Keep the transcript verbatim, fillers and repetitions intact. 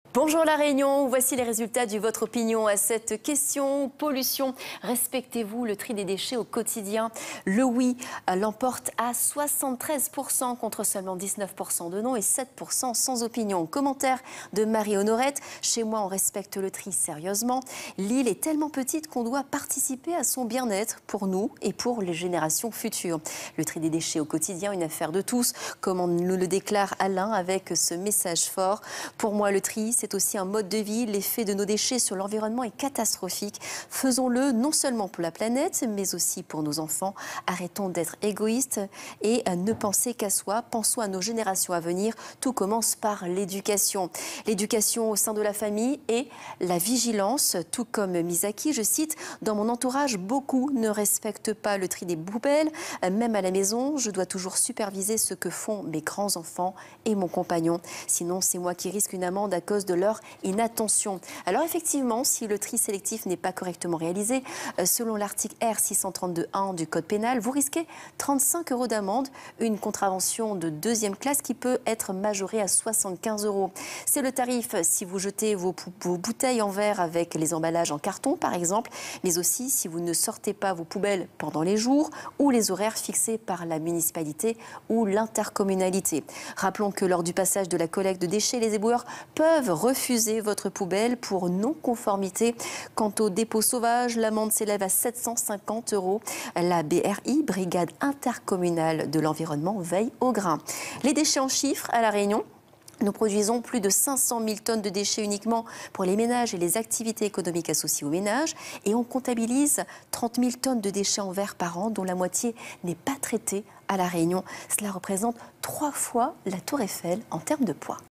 Bonjour La Réunion, voici les résultats du Votre Opinion à cette question. Pollution, respectez-vous le tri des déchets au quotidien? Le oui l'emporte à soixante-treize pour cent contre seulement dix-neuf pour cent de non et sept pour cent sans opinion. Commentaire de Marie-Honorette, chez moi on respecte le tri sérieusement. L'île est tellement petite qu'on doit participer à son bien-être pour nous et pour les générations futures. Le tri des déchets au quotidien, une affaire de tous, comme on nous le déclare Alain avec ce message fort. Pour moi le tri, c'est aussi un mode de vie. L'effet de nos déchets sur l'environnement est catastrophique. Faisons-le non seulement pour la planète, mais aussi pour nos enfants. Arrêtons d'être égoïstes et ne penser qu'à soi. Pensons à nos générations à venir. Tout commence par l'éducation. L'éducation au sein de la famille et la vigilance, tout comme Misaki, je cite, « Dans mon entourage, beaucoup ne respectent pas le tri des poubelles. Même à la maison, je dois toujours superviser ce que font mes grands-enfants et mon compagnon. Sinon, c'est moi qui risque une amende à cause de de leur inattention. » Alors effectivement, si le tri sélectif n'est pas correctement réalisé, selon l'article R six cent trente-deux un du Code pénal, vous risquez trente-cinq euros d'amende, une contravention de deuxième classe qui peut être majorée à soixante-quinze euros. C'est le tarif si vous jetez vos, vos bouteilles en verre avec les emballages en carton, par exemple, mais aussi si vous ne sortez pas vos poubelles pendant les jours ou les horaires fixés par la municipalité ou l'intercommunalité. Rappelons que lors du passage de la collecte de déchets, les éboueurs peuvent refuser votre poubelle pour non-conformité. Quant au dépôt sauvage, l'amende s'élève à sept cent cinquante euros. La B R I, Brigade intercommunale de l'environnement, veille au grain. Les déchets en chiffres à La Réunion. Nous produisons plus de cinq cent mille tonnes de déchets uniquement pour les ménages et les activités économiques associées aux ménages. Et on comptabilise trente mille tonnes de déchets en verre par an, dont la moitié n'est pas traitée à La Réunion. Cela représente trois fois la Tour Eiffel en termes de poids.